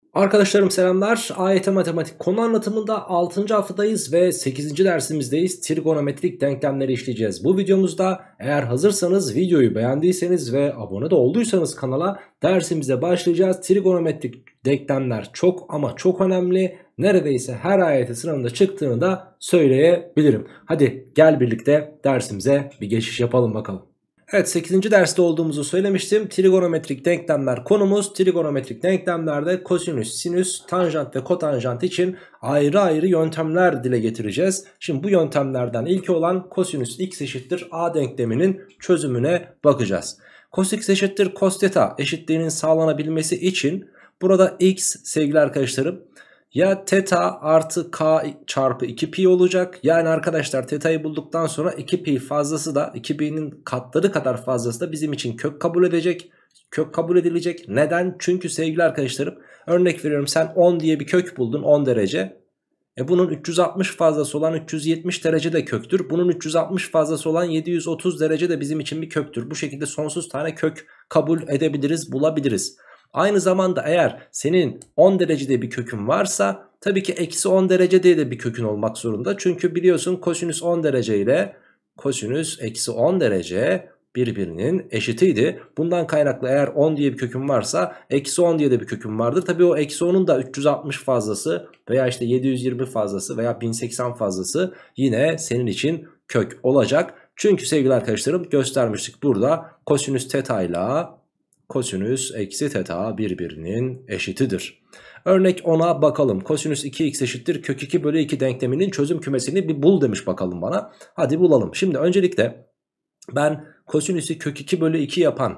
Arkadaşlarım selamlar. AYT Matematik konu anlatımında 6. haftadayız ve 8. dersimizdeyiz. Trigonometrik denklemleri işleyeceğiz. Bu videomuzda eğer hazırsanız videoyu beğendiyseniz ve abone de olduysanız kanala dersimize başlayacağız. Trigonometrik denklemler çok ama çok önemli. Neredeyse her AYT sınavında çıktığını da söyleyebilirim. Hadi gel birlikte dersimize bir geçiş yapalım bakalım. Evet, 8. derste olduğumuzu söylemiştim. Trigonometrik denklemler konumuz. Trigonometrik denklemlerde kosinüs, sinüs, tanjant ve kotanjant için ayrı ayrı yöntemler dile getireceğiz. Şimdi bu yöntemlerden ilki olan kosinüs x eşittir a denkleminin çözümüne bakacağız. Cos x eşittir cos theta eşitliğinin sağlanabilmesi için burada x sevgili arkadaşlarım ya theta artı k çarpı 2pi olacak. Yani arkadaşlar theta'yı bulduktan sonra 2pi fazlası da 2pi'nin katları kadar fazlası da bizim için kök kabul edecek. Kök kabul edilecek. Neden? Çünkü sevgili arkadaşlarım örnek veriyorum, sen 10 diye bir kök buldun 10 derece. Bunun 360 fazlası olan 370 derece de köktür. Bunun 360 fazlası olan 730 derece de bizim için bir köktür. Bu şekilde sonsuz tane kök kabul edebiliriz, bulabiliriz. Aynı zamanda eğer senin 10 derecede bir kökün varsa tabii ki eksi 10 derecede de bir kökün olmak zorunda. Çünkü biliyorsun kosinüs 10 derece ile kosinüs eksi 10 derece birbirinin eşitiydi. Bundan kaynaklı eğer 10 diye bir kökün varsa eksi 10 diye de bir kökün vardır. Tabii o eksi 10'un da 360 fazlası veya işte 720 fazlası veya 1080 fazlası yine senin için kök olacak. Çünkü sevgili arkadaşlarım göstermiştik burada kosinüs theta ile kosinüs eksi theta birbirinin eşitidir. Örnek 10'a bakalım. Kosinüs 2x eşittir kök 2 bölü 2 denkleminin çözüm kümesini bir bul demiş bakalım bana. Hadi bulalım. Şimdi öncelikle ben kosinüsü kök 2 bölü 2 yapan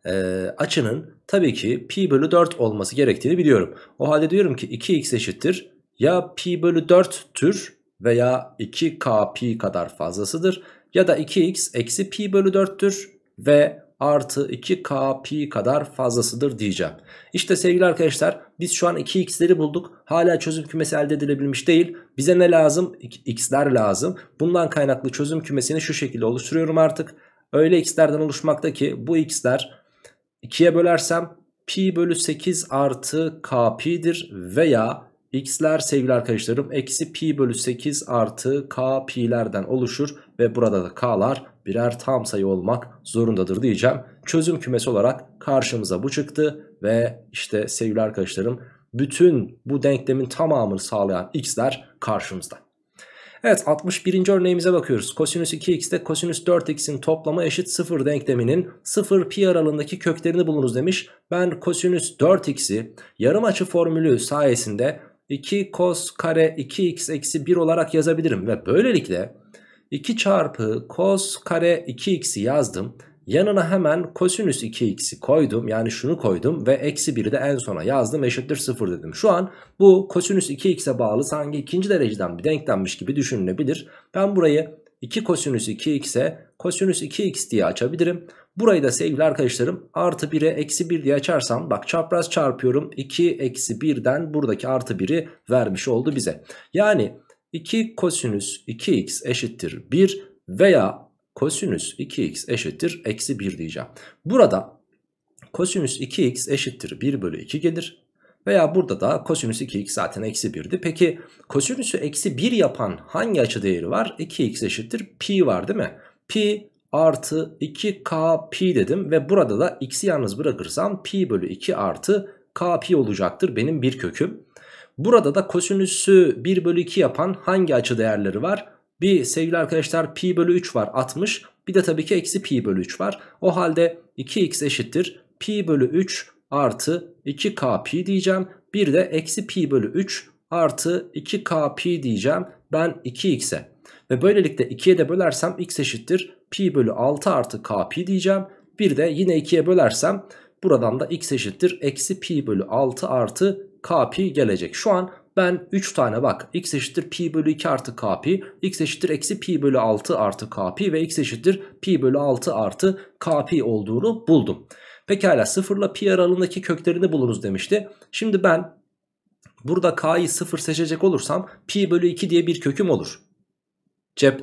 açının tabii ki pi bölü 4 olması gerektiğini biliyorum. O halde diyorum ki 2x eşittir ya pi bölü 4'tür veya 2k pi kadar fazlasıdır ya da 2x eksi pi bölü 4'tür ve artı 2k pi kadar fazlasıdır diyeceğim. İşte sevgili arkadaşlar biz şu an 2x'leri bulduk. Hala çözüm kümesi elde edilebilmiş değil. Bize ne lazım? X'ler lazım. Bundan kaynaklı çözüm kümesini şu şekilde oluşturuyorum artık. Öyle x'lerden oluşmakta ki bu x'ler 2'ye bölersem pi bölü 8 artı k pi'dir veya x'ler sevgili arkadaşlarım eksi pi bölü 8 artı k pi'lerden oluşur ve burada da k'lar birer tam sayı olmak zorundadır diyeceğim. Çözüm kümesi olarak karşımıza bu çıktı ve işte sevgili arkadaşlarım bütün bu denklemin tamamını sağlayan x'ler karşımızda. Evet, 61. örneğimize bakıyoruz. Kosinüs 2x ile kosinüs 4x'in toplamı eşit 0 denkleminin 0 pi aralığındaki köklerini bulunuz demiş. Ben kosinüs 4x'i yarım açı formülü sayesinde 2 cos kare 2x eksi 1 olarak yazabilirim. Ve böylelikle 2 çarpı cos kare 2x'i yazdım. Yanına hemen kosinüs 2x'i koydum, yani şunu koydum ve eksi 1'i de en sona yazdım, eşittir 0 dedim. Şu an bu kosinüs 2x'e bağlı sanki ikinci dereceden bir denklemmiş gibi düşünülebilir. Ben burayı 2 kosinüs 2x'e kosinüs 2x diye açabilirim. Burayı da sevgili arkadaşlarım artı 1'e eksi 1 diye açarsam, bak çapraz çarpıyorum, 2 eksi 1'den buradaki artı 1'i vermiş oldu bize. Yani 2 kosinüs 2x eşittir 1 veya kosinüs 2x eşittir eksi 1 diyeceğim. Burada kosinüs 2x eşittir 1 bölü 2 gelir. Veya burada da kosinüs 2x zaten eksi 1'di. Peki kosinüsü eksi 1 yapan hangi açı değeri var? 2x eşittir pi var değil mi? Pi artı 2k pi dedim ve burada da x'i yalnız bırakırsam pi bölü 2 artı k pi olacaktır benim bir köküm. Burada da kosinüsü 1 bölü 2 yapan hangi açı değerleri var? Bir sevgili arkadaşlar pi bölü 3 var 60. Bir de tabii ki eksi pi bölü 3 var. O halde 2x eşittir pi bölü 3 artı 2k pi diyeceğim. Bir de eksi pi bölü 3 artı 2k pi diyeceğim ben 2x'e. Ve böylelikle 2'ye de bölersem x eşittir pi bölü 6 artı k pi diyeceğim. Bir de yine 2'ye bölersem buradan da x eşittir eksi pi bölü 6 artı k pi gelecek. Şu an ben 3 tane bak x eşittir pi bölü 2 artı k pi, x eşittir eksi pi bölü 6 artı k pi ve x eşittir pi bölü 6 artı k pi olduğunu buldum. Pekala, 0 ile pi aralığındaki köklerini bulunuz demişti. Şimdi ben burada k'yı 0 seçecek olursam pi bölü 2 diye bir köküm olur cepte.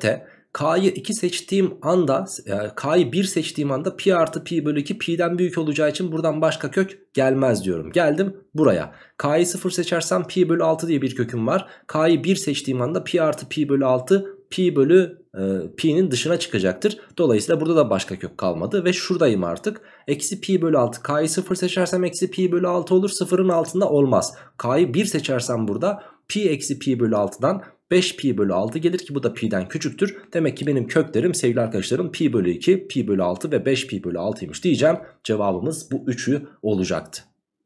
K'yı 2 seçtiğim anda, K'yı 1 seçtiğim anda pi artı pi bölü 2 pi'den büyük olacağı için buradan başka kök gelmez diyorum. Geldim buraya. K'yı 0 seçersem pi bölü 6 diye bir köküm var. K'yı 1 seçtiğim anda pi artı pi bölü 6 pi bölü pi'nin dışına çıkacaktır. Dolayısıyla burada da başka kök kalmadı ve şuradayım artık. Eksi pi bölü 6. K'yı 0 seçersem eksi pi bölü 6 olur. Sıfırın altında olmaz. K'yı 1 seçersem burada pi eksi pi bölü 6'dan 5 pi bölü 6 gelir ki bu da pi'den küçüktür. Demek ki benim köklerim sevgili arkadaşlarım pi bölü 2, pi bölü 6 ve 5 pi bölü 6'ymış diyeceğim. Cevabımız bu üçü olacaktı.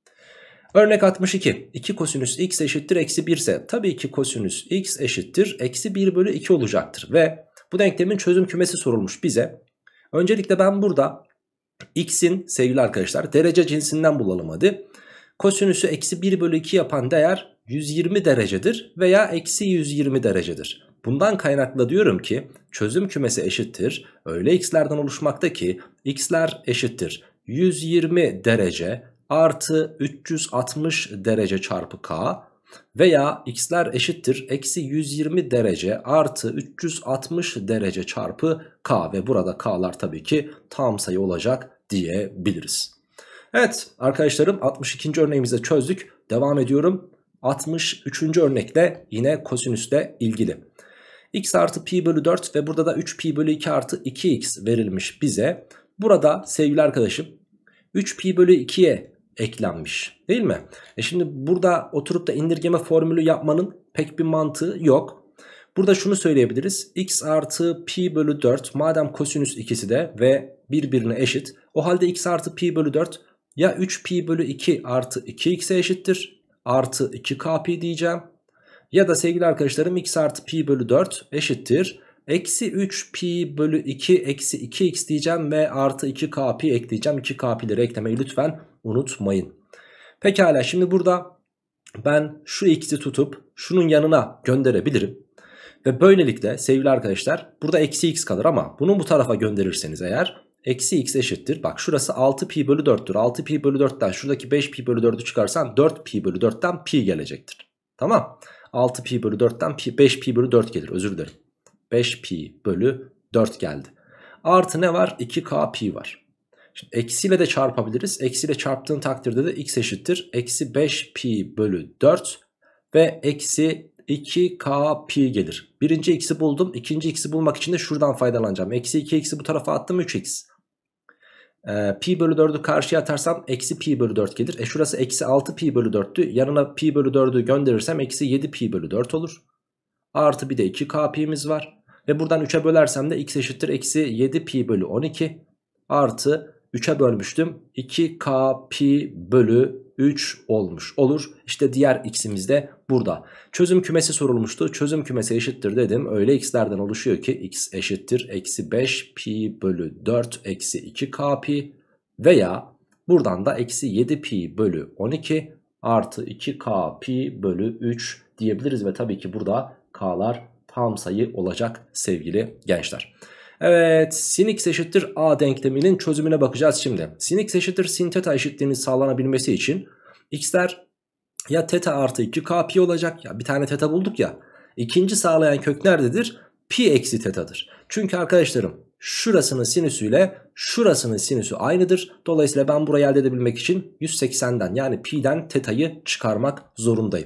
Örnek 62. 2 kosinüs x eşittir eksi 1 ise tabii ki kosinüs x eşittir eksi 1 bölü 2 olacaktır. Ve bu denklemin çözüm kümesi sorulmuş bize. Öncelikle ben burada x'in sevgili arkadaşlar derece cinsinden bulalım hadi. Kosinüsü eksi 1 bölü 2 yapan değer 120 derecedir veya eksi 120 derecedir. Bundan kaynaklı diyorum ki çözüm kümesi eşittir. Öyle x'lerden oluşmakta ki x'ler eşittir 120 derece artı 360 derece çarpı k veya x'ler eşittir eksi 120 derece artı 360 derece çarpı k ve burada k'lar tabii ki tam sayı olacak diyebiliriz. Evet arkadaşlarım 62. örneğimizi çözdük. Devam ediyorum. 63. örnekle yine kosinüsle ilgili. X artı pi bölü 4 ve burada da 3 pi bölü 2 artı 2x verilmiş bize. Burada sevgili arkadaşım 3 pi bölü 2'ye eklenmiş değil mi? Şimdi burada oturup da indirgeme formülü yapmanın pek bir mantığı yok. Burada şunu söyleyebiliriz. X artı pi bölü 4 madem kosinüs ikisi de ve birbirine eşit. O halde x artı pi bölü 4 ya 3 pi bölü 2 artı 2x'e eşittir. Artı 2k pi diyeceğim. Ya da sevgili arkadaşlarım x artı pi bölü 4 eşittir. Eksi 3 pi bölü 2 eksi 2x diyeceğim ve artı 2k pi ekleyeceğim. 2k pi'leri eklemeyi lütfen unutmayın. Pekala şimdi burada ben şu x'i tutup şunun yanına gönderebilirim. Ve böylelikle sevgili arkadaşlar burada eksi x kalır ama bunu bu tarafa gönderirseniz eğer eksi x eşittir. Bak şurası 6 pi bölü 4'tür. 6 pi bölü 4'ten şuradaki 5 pi bölü 4'ü çıkarsan 4 pi bölü 4'ten pi gelecektir. Tamam. 6 pi bölü 4'ten 5 pi bölü 4 gelir, özür dilerim. 5 pi bölü 4 geldi. Artı ne var? 2k pi var. Şimdi eksiyle de çarpabiliriz. Eksiyle çarptığın takdirde de x eşittir. Eksi 5 pi bölü 4 ve eksi 2k pi gelir. Birinci x'i buldum. İkinci x'i bulmak için de şuradan faydalanacağım. Eksi 2x'i bu tarafa attım, 3x. Pi bölü 4'ü karşıya atarsam eksi pi bölü 4 gelir. Şurası eksi 6 pi bölü 4'tü. Yanına pi bölü 4'ü gönderirsem eksi 7 pi bölü 4 olur. Artı bir de 2k pi'miz var. Ve buradan 3'e bölersem de x eşittir eksi 7 pi bölü 12 artı 3'e bölmüştüm. 2k pi bölü 3 olmuş olur. İşte diğer x'imiz de burada. Çözüm kümesi sorulmuştu. Çözüm kümesi eşittir dedim. Öyle x'lerden oluşuyor ki x eşittir eksi 5 pi bölü 4 eksi 2k pi veya buradan da eksi 7 pi bölü 12 artı 2k pi bölü 3 diyebiliriz. Ve tabii ki burada k'lar tam sayı olacak sevgili gençler. Evet, sin x eşittir a denkleminin çözümüne bakacağız şimdi. Sin x eşittir sin theta eşitliğinin sağlanabilmesi için x'ler ya theta artı 2k pi olacak, ya bir tane theta bulduk ya. İkinci sağlayan kök nerededir? Pi eksi thetadır. Çünkü arkadaşlarım şurasının sinüsüyle şurasının sinüsü aynıdır. Dolayısıyla ben burayı elde edebilmek için 180'den yani pi'den theta'yı çıkarmak zorundayım.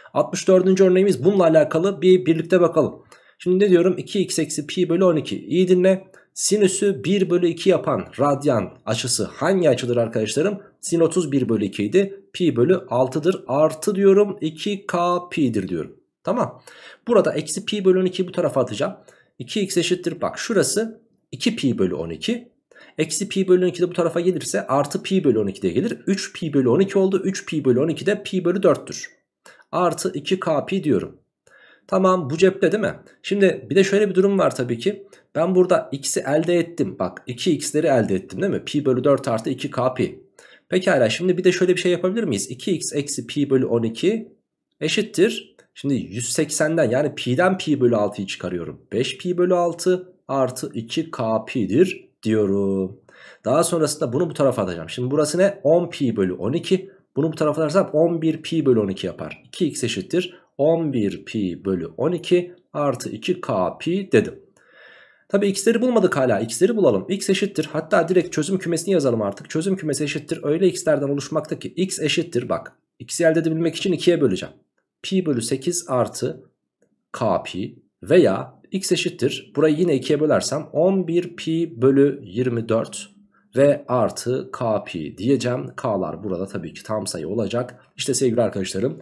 64. örneğimiz bununla alakalı, birlikte bakalım. Şimdi ne diyorum? 2x eksi pi bölü 12. İyi dinle. Sinüsü 1 bölü 2 yapan radyan açısı hangi açıdır arkadaşlarım? Sin 31 bölü 2 idi. Pi bölü 6'dır. Artı diyorum 2k pi'dir diyorum. Tamam. Burada eksi pi bölü 12'yi bu tarafa atacağım. 2x eşittir. Bak şurası 2 pi bölü 12. Eksi pi bölü 12 de bu tarafa gelirse artı pi bölü 12 de gelir. 3 pi bölü 12 oldu. 3 pi bölü 12 de pi bölü 4'tür. Artı 2k pi diyorum. Tamam, bu cepte değil mi? Şimdi bir de şöyle bir durum var tabii ki. Ben burada x'i elde ettim. Bak 2x'leri elde ettim değil mi? Pi bölü 4 artı 2k pi. Pekala, şimdi bir de şöyle bir şey yapabilir miyiz? 2x eksi pi bölü 12 eşittir. Şimdi 180'den yani pi'den pi bölü 6'yı çıkarıyorum. 5 pi bölü 6 artı 2k pi'dir diyorum. Daha sonrasında bunu bu tarafa atacağım. Şimdi burası ne? 10 pi bölü 12. Bunu bu tarafa atarsam 11 pi bölü 12 yapar. 2x eşittir 11 pi bölü 12 artı 2k pi dedim. Tabi x'leri bulmadık hala, x'leri bulalım. X eşittir, hatta direkt çözüm kümesini yazalım artık. Çözüm kümesi eşittir öyle x'lerden oluşmakta ki x eşittir, bak x'i elde edebilmek için 2'ye böleceğim. Pi bölü 8 artı k pi veya x eşittir, burayı yine 2'ye bölersem 11 pi bölü 24 ve artı k pi diyeceğim. K'lar burada tabii ki tam sayı olacak. İşte sevgili arkadaşlarım,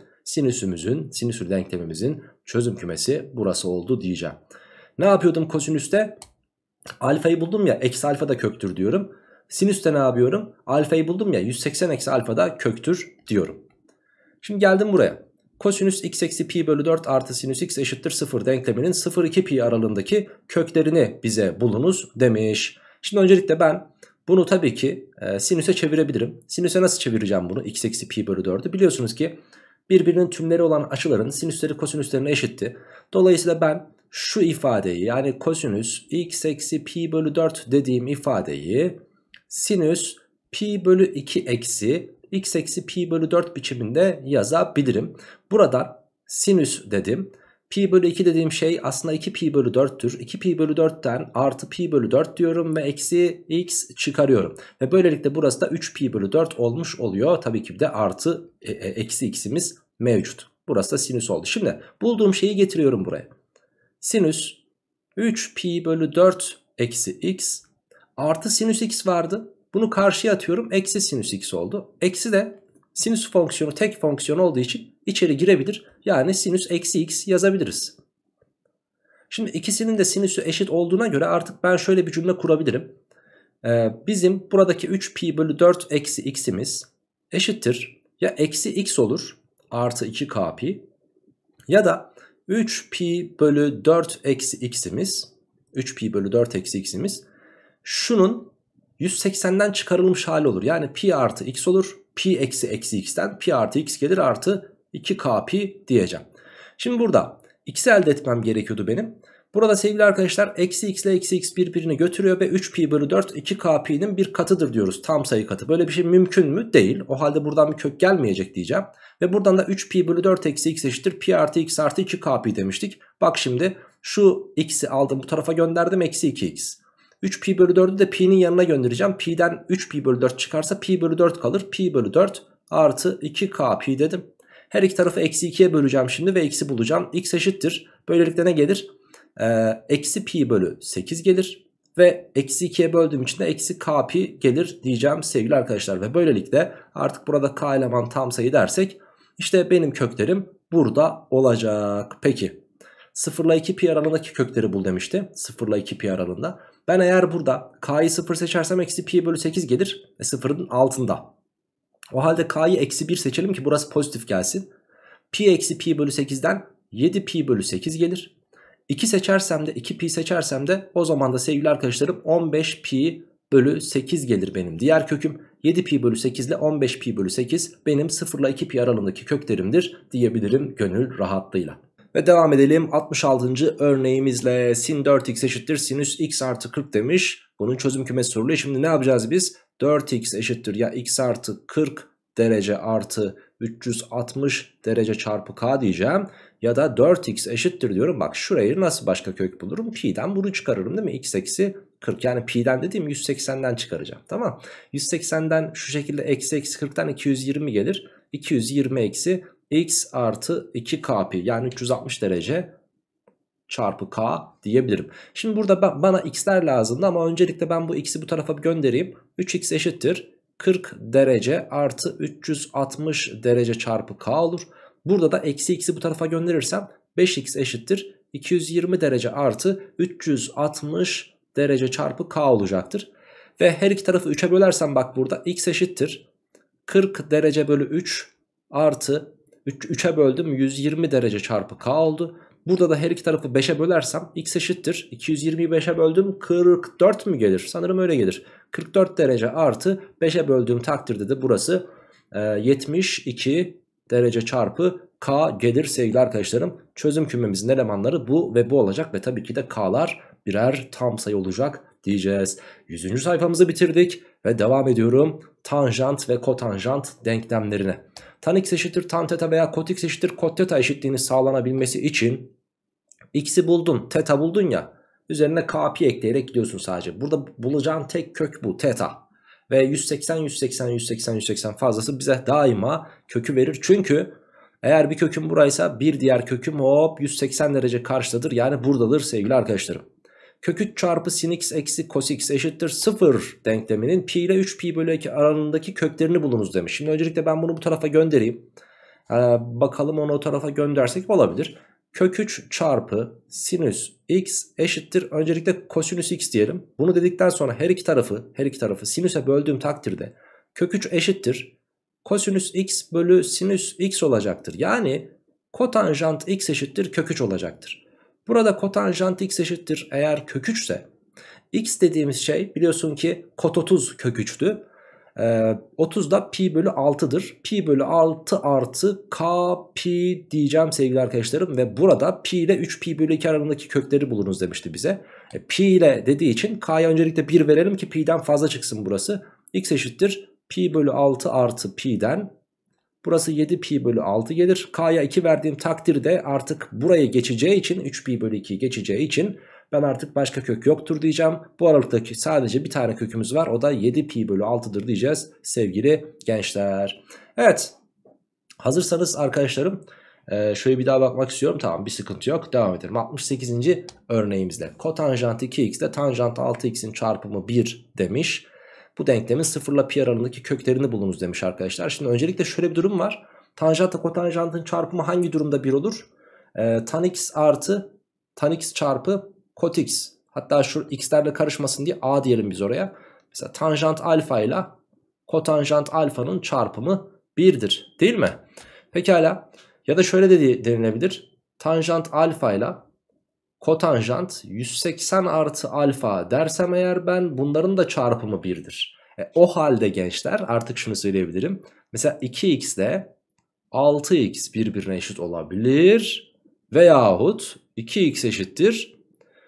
sinüsül denklemimizin çözüm kümesi burası oldu diyeceğim. Ne yapıyordum kosinüste? Alfayı buldum ya, eksi alfa da köktür diyorum. Sinüste ne yapıyorum? Alfayı buldum ya, 180 eksi alfa da köktür diyorum. Şimdi geldim buraya. Kosinüs x eksi pi bölü 4 artı sinüs x eşittir 0 denkleminin 0-2 pi aralığındaki köklerini bize bulunuz demiş. Şimdi öncelikle ben bunu tabii ki sinüse çevirebilirim. Sinüse nasıl çevireceğim bunu? X eksi pi bölü 4'ü biliyorsunuz ki birbirinin tümleri olan açıların sinüsleri kosinüslerine eşitti. Dolayısıyla ben şu ifadeyi, yani kosinüs x eksi pi bölü 4 dediğim ifadeyi sinüs pi bölü 2 eksi x eksi pi bölü 4 biçiminde yazabilirim. Buradan sinüs dedim. Pi bölü 2 dediğim şey aslında 2 pi bölü 4'tür. 2 pi bölü 4'ten artı pi bölü 4 diyorum ve eksi x çıkarıyorum. Ve böylelikle burası da 3 pi bölü 4 olmuş oluyor. Tabii ki bir de artı eksi x'imiz mevcut. Burası da sinüs oldu. Şimdi bulduğum şeyi getiriyorum buraya. Sinüs 3 pi bölü 4 eksi x artı sinüs x vardı. Bunu karşıya atıyorum, eksi sinüs x oldu. Eksi de sinüs fonksiyonu tek fonksiyon olduğu için içeri girebilir. Yani sinüs eksi x yazabiliriz. Şimdi ikisinin de sinüsü eşit olduğuna göre artık ben şöyle bir cümle kurabilirim. Bizim buradaki 3 pi bölü 4 eksi x'imiz eşittir ya eksi x olur artı 2k pi, ya da 3 pi bölü 4 eksi x'imiz, 3 pi bölü 4 eksi x'imiz şunun 180'den çıkarılmış hali olur. Yani pi artı x olur. Pi eksi eksi x'ten pi artı x gelir, artı 2k pi diyeceğim. Şimdi burada x'i elde etmem gerekiyordu benim. Burada sevgili arkadaşlar eksi x ile eksi x birbirini götürüyor ve 3 pi bölü 4 2k pi'nin bir katıdır diyoruz. Tam sayı katı. Böyle bir şey mümkün mü? Değil. O halde buradan bir kök gelmeyecek diyeceğim. Ve buradan da 3 pi bölü 4 eksi x eşittir pi artı x artı 2k pi demiştik. Bak şimdi şu x'i aldım bu tarafa gönderdim, eksi 2x. 3 pi bölü 4'ü de pi'nin yanına göndereceğim. Pi'den 3 pi bölü 4 çıkarsa pi bölü 4 kalır. Pi bölü 4 artı 2k pi dedim. Her iki tarafı eksi 2'ye böleceğim şimdi ve x'i bulacağım. X eşittir. Böylelikle ne gelir? Eksi pi bölü 8 gelir. Ve eksi 2'ye böldüğüm için de eksi k pi gelir diyeceğim sevgili arkadaşlar. Ve böylelikle artık burada k eleman tam sayı dersek işte benim köklerim burada olacak. Peki 0 ile 2 pi aralığındaki kökleri bul demişti. 0 ile 2 pi aralığında. Ben eğer burada k'yı 0 seçersem eksi pi bölü 8 gelir. 0'ın altında. O halde k'yı eksi 1 seçelim ki burası pozitif gelsin. Pi eksi pi bölü 8'den 7 pi bölü 8 gelir. 2 seçersem de 2 pi seçersem de o zaman da sevgili arkadaşlarım 15 pi bölü 8 gelir benim diğer köküm. 7 pi bölü 8 ile 15 pi bölü 8 benim 0 ile 2 pi aralığındaki köklerimdir diyebilirim gönül rahatlığıyla. Ve devam edelim 66. örneğimizle. Sin 4x eşittir sinüs x artı 40 demiş. Bunun çözüm kümesi soruluyor. Şimdi ne yapacağız biz? 4x eşittir ya x artı 40 derece artı 360 derece çarpı k diyeceğim. Ya da 4x eşittir diyorum. Bak şurayı nasıl başka kök bulurum? Pi'den bunu çıkarırım değil mi? X eksi 40, yani pi'den dediğim 180'den çıkaracağım. Tamam. 180'den şu şekilde eksi 40'tan 220 gelir. 220 eksi x artı 2k pi, yani 360 derece çarpı k diyebilirim. Şimdi burada bana x'ler lazımdı ama öncelikle ben bu x'i bu tarafa göndereyim. 3x eşittir 40 derece artı 360 derece çarpı k olur. Burada da eksi x'i bu tarafa gönderirsem 5x eşittir 220 derece artı 360 derece çarpı k olacaktır. Ve her iki tarafı 3'e bölersem bak burada x eşittir 40 derece bölü 3 artı 3'e böldüm 120 derece çarpı k oldu. Burada da her iki tarafı 5'e bölersem x eşittir 220'yi 5'e böldüm 44 mü gelir? Sanırım öyle gelir. 44 derece artı 5'e böldüğüm takdirde de burası 72 derece çarpı k gelir sevgili arkadaşlarım. Çözüm kümemizin elemanları bu ve bu olacak ve tabii ki de k'lar birer tam sayı olacak diyeceğiz. 100. sayfamızı bitirdik ve devam ediyorum tanjant ve kotanjant denklemlerine. Tan x eşittir tan teta veya kot x eşittir kot teta eşitliğini sağlanabilmesi için x'i buldun, teta buldun ya, Üzerine k pi ekleyerek gidiyorsun sadece. Burada bulacağın tek kök bu, teta. Ve 180, 180, 180, 180 fazlası bize daima kökü verir. Çünkü eğer bir köküm buraysa bir diğer köküm hop 180 derece karşıdadır. Yani buradadır sevgili arkadaşlarım. Kök 3 çarpı sin x eksi cos x eşittir 0 denkleminin pi ile 3 pi bölü 2 aralığındaki köklerini bulunuz demiş. Şimdi öncelikle ben bunu bu tarafa göndereyim. Bakalım onu o tarafa göndersek olabilir. Kök 3 çarpı sinüs x eşittir. Öncelikle kosinüs x diyelim. Bunu dedikten sonra her iki tarafı sinüse böldüğüm takdirde kök 3 eşittir. Kosinüs x bölü sinüs x olacaktır. Yani kotanjant x eşittir kök 3 olacaktır. Burada kotanjant x eşittir eğer kök 3 ise x dediğimiz şey biliyorsun ki kot 30 kök 3'tü. 30 da pi bölü 6'dır. Pi bölü 6 artı k pi diyeceğim sevgili arkadaşlarım. Ve burada pi ile 3 pi bölü 2 arasındaki kökleri bulunuz demişti bize. Pi ile dediği için k'ya öncelikle 1 verelim ki pi'den fazla çıksın burası. X eşittir pi bölü 6 artı pi'den. Burası 7 pi bölü 6 gelir. K'ya 2 verdiğim takdirde artık buraya geçeceği için 3 pi bölü 2 geçeceği için ben artık başka kök yoktur diyeceğim. Bu aralıktaki sadece bir tane kökümüz var. O da 7 pi bölü 6'dır diyeceğiz sevgili gençler. Evet, hazırsanız arkadaşlarım şöyle bir daha bakmak istiyorum. Tamam, bir sıkıntı yok, devam edelim. 68. örneğimizde kotanjant 2x ile tanjant 6x'in çarpımı 1 demiş. Bu denklemin 0 ile pi aralığındaki köklerini bulunuz demiş arkadaşlar. Şimdi öncelikle şöyle bir durum var. Tanjantla kotanjantın çarpımı hangi durumda 1 olur? Tan x artı tan x çarpı kot x. Hatta şu x'lerle karışmasın diye a diyelim biz oraya. Mesela tanjant alfa ile kotanjant alfanın çarpımı 1'dir değil mi? Pekala. Ya da şöyle de denilebilir. Tanjant alfa ile kotanjant 180 artı alfa dersem eğer ben bunların da çarpımı 1'dir. O halde gençler artık şunu söyleyebilirim. Mesela 2x ile 6x birbirine eşit olabilir. Veyahut 2x eşittir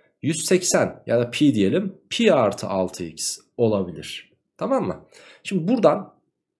180 ya da pi diyelim. Pi artı 6x olabilir. Tamam mı? Şimdi buradan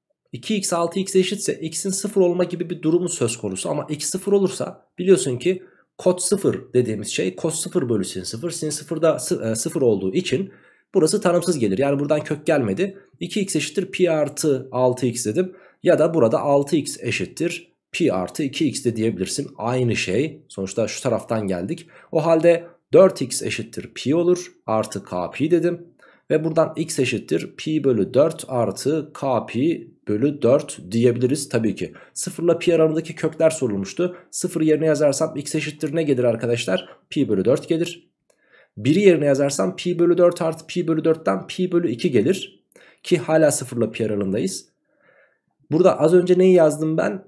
2x 6x eşitse x'in 0 olma gibi bir durumu söz konusu. Ama x 0 olursa biliyorsun ki kot 0 dediğimiz şey cos 0 bölü sin 0. Sin 0 da 0 olduğu için burası tanımsız gelir. Yani buradan kök gelmedi. 2x eşittir pi artı 6x dedim. Ya da burada 6x eşittir pi artı 2x de diyebilirsin. Aynı şey. Sonuçta şu taraftan geldik. O halde 4x eşittir pi olur. Artı k pi dedim. Ve buradan x eşittir pi bölü 4 artı k pi bölü 4 diyebiliriz tabii ki. 0 ile pi arasındaki kökler sorulmuştu. 0 yerine yazarsam x eşittir ne gelir arkadaşlar? Pi bölü 4 gelir. 1'i yerine yazarsam pi bölü 4 artı pi bölü 4'ten pi bölü 2 gelir. Ki hala 0 ile pi aralığındayız. Burada az önce neyi yazdım ben?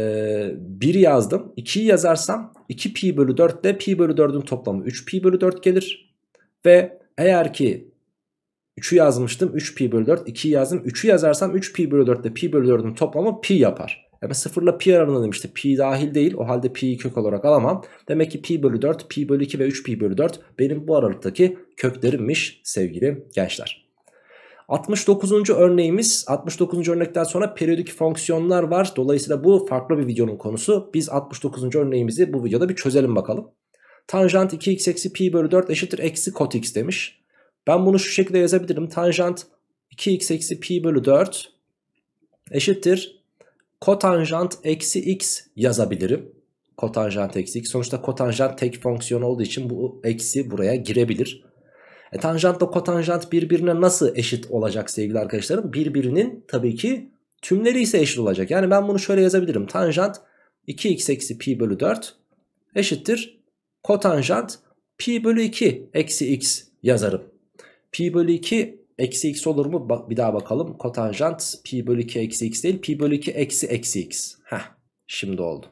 1'i yazdım. 2'yi yazarsam 2 pi bölü 4 ile pi bölü 4'ün toplamı 3 pi bölü 4 gelir. Ve eğer ki 3'ü yazmıştım, 3 pi bölü 4, 2'yi yazdım. 3'ü yazarsam 3 pi bölü 4 ile pi bölü 4'ün toplamı pi yapar. Yani 0 ile pi aralığında demişti. Pi dahil değil. O halde pi'yi kök olarak alamam. Demek ki pi bölü 4, pi bölü 2 ve 3 pi bölü 4 benim bu aralıktaki köklerimmiş sevgili gençler. 69. örneğimiz. 69. örnekten sonra periyodik fonksiyonlar var. Dolayısıyla bu farklı bir videonun konusu. Biz 69. örneğimizi bu videoda bir çözelim bakalım. Tanjant 2x eksi pi bölü 4 eşittir eksi kot x demiş. Ben bunu şu şekilde yazabilirim. Tanjant 2x eksi pi bölü 4 eşittir kotanjant eksi x yazabilirim. Kotanjant eksi x. Sonuçta kotanjant tek fonksiyon olduğu için bu eksi buraya girebilir. Tanjantla kotanjant birbirine nasıl eşit olacak sevgili arkadaşlarım? Birbirinin tabii ki tümleri ise eşit olacak. Yani ben bunu şöyle yazabilirim. Tanjant 2x eksi pi bölü 4 eşittir kotanjant pi bölü 2 eksi x yazarım. Pi bölü 2 eksi x olur mu? Bir daha bakalım. Kotanjant pi bölü 2 eksi x değil. Pi bölü 2 eksi x. Şimdi oldu.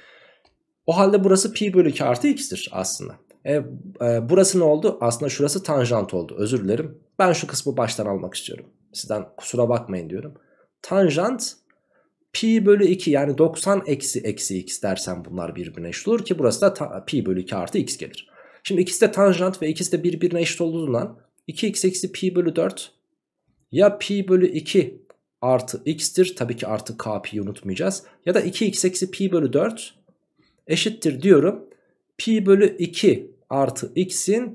O halde burası pi bölü 2 artı x'tir aslında. Burası ne oldu? Aslında şurası tanjant oldu. Özür dilerim. Ben şu kısmı baştan almak istiyorum. Sizden kusura bakmayın diyorum. Tanjant pi bölü 2 yani 90 eksi x dersem bunlar birbirine eşit olur ki burası da pi bölü 2 artı x gelir. Şimdi ikisi de tanjant ve ikisi de birbirine eşit olduğundan 2x eksi pi bölü 4 ya pi bölü 2 artı x'tir. Tabii ki artı k pi'yi unutmayacağız. Ya da 2x eksi pi bölü 4 eşittir diyorum. Pi bölü 2 artı x'in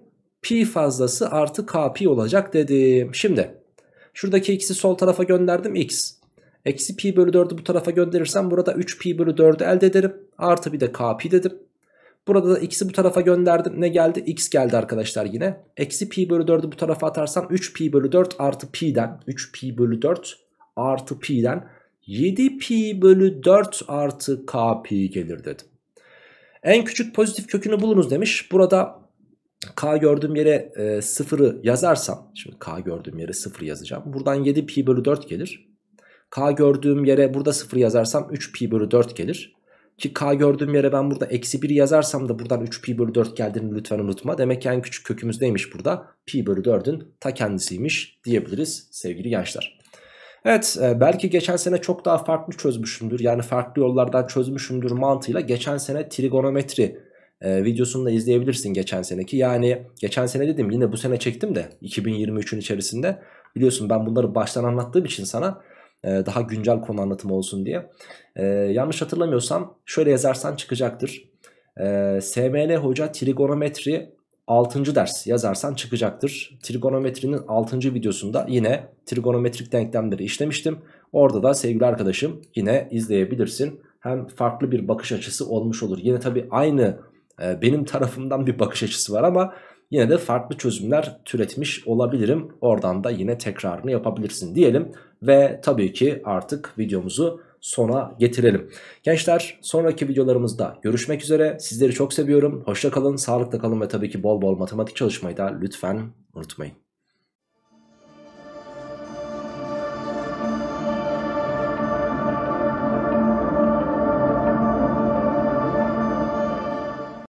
pi fazlası artı k pi olacak dedim. Şimdi şuradaki x'i sol tarafa gönderdim, x. Eksi pi bölü 4'ü bu tarafa gönderirsem burada 3 pi bölü 4'ü elde ederim. Artı bir de k pi dedim. Burada da x'i bu tarafa gönderdim. Ne geldi? X geldi arkadaşlar yine. Eksi pi bölü 4'ü bu tarafa atarsam 3 pi bölü 4 artı pi'den 3 pi bölü 4 artı pi'den 7 pi bölü 4 artı k pi gelir dedim. En küçük pozitif kökünü bulunuz demiş. Burada k gördüğüm yere 0'ı yazarsam, şimdi k gördüğüm yere 0 yazacağım. Buradan 7 pi bölü 4 gelir. K gördüğüm yere burada 0 yazarsam 3 pi bölü 4 gelir. Ki k gördüğüm yere ben burada eksi 1 yazarsam da buradan 3 pi bölü 4 geldiğini lütfen unutma. Demek ki en küçük kökümüz neymiş burada? Pi bölü 4'ün ta kendisiymiş diyebiliriz sevgili gençler. Evet, belki geçen sene çok daha farklı çözmüşümdür. Yani farklı yollardan çözmüşümdür mantığıyla geçen sene trigonometri videosunu da izleyebilirsin geçen seneki. Yani geçen sene dedim, yine bu sene çektim de 2023'ün içerisinde. Biliyorsun ben bunları baştan anlattığım için sana daha güncel konu anlatımı olsun diye. Yanlış hatırlamıyorsam şöyle yazarsan çıkacaktır. SML Hoca Trigonometri 6. ders yazarsan çıkacaktır. Trigonometrinin 6. videosunda yine trigonometrik denklemleri işlemiştim. Orada da sevgili arkadaşım yine izleyebilirsin. Hem farklı bir bakış açısı olmuş olur. Yine tabii aynı benim tarafımdan bir bakış açısı var ama yine de farklı çözümler türetmiş olabilirim. Oradan da yine tekrarını yapabilirsin diyelim. Ve tabii ki artık videomuzu sona getirelim. Gençler, sonraki videolarımızda görüşmek üzere. Sizleri çok seviyorum. Hoşça kalın, sağlıkla kalın ve tabii ki bol bol matematik çalışmayı da lütfen unutmayın.